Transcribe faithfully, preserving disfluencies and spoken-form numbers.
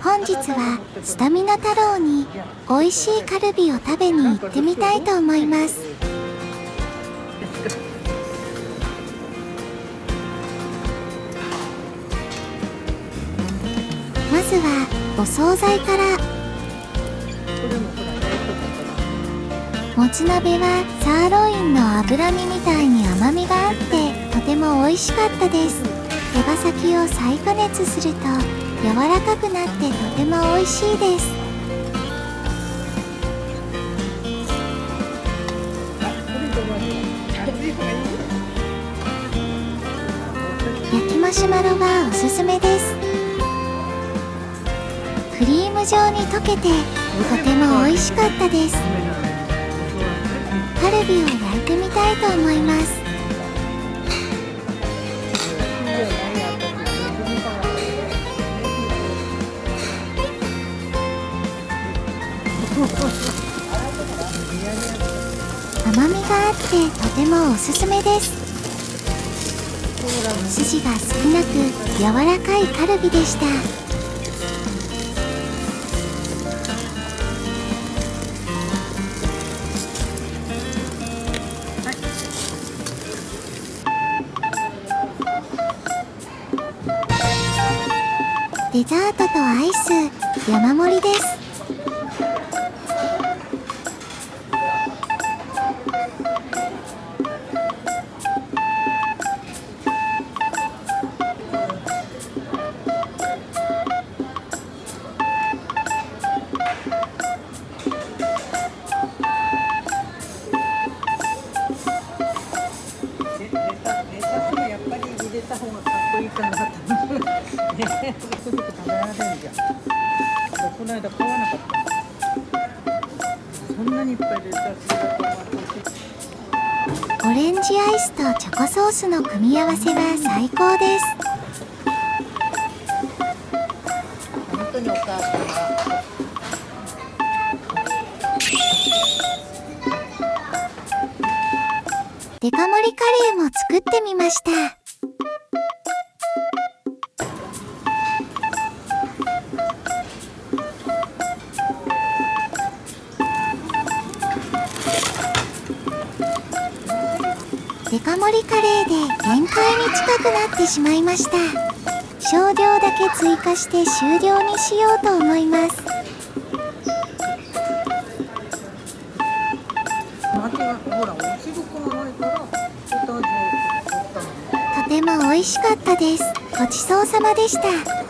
本日はスタミナ太郎に美味しいカルビを食べに行ってみたいと思います。まずはお惣菜から。もつ鍋はサーロインの脂身みたいに甘みがあってとても美味しかったです。手羽先を再加熱すると柔らかくなってとても美味しいです。焼きマシュマロがおすすめです。クリーム状に溶けてとても美味しかったです。カルビを焼いてみたいと思います。甘みがあってとてもおすすめです。筋が少なく柔らかいカルビでした。デザートとアイス山盛りです。 やっぱり入れた方がかっこいいかなと思う。ね、すぐ食べられるじゃん。この間買わなかった。そんなにいっぱいレタスがトマト。 オレンジアイスとチョコソースの組み合わせが最高です。 本当にお母さんが。 デカ盛りカレーも作ってみました。デカ盛りカレーで限界に近くなってしまいました。少量だけ追加して終了にしようと思います。とても美味しかったです。ごちそうさまでした。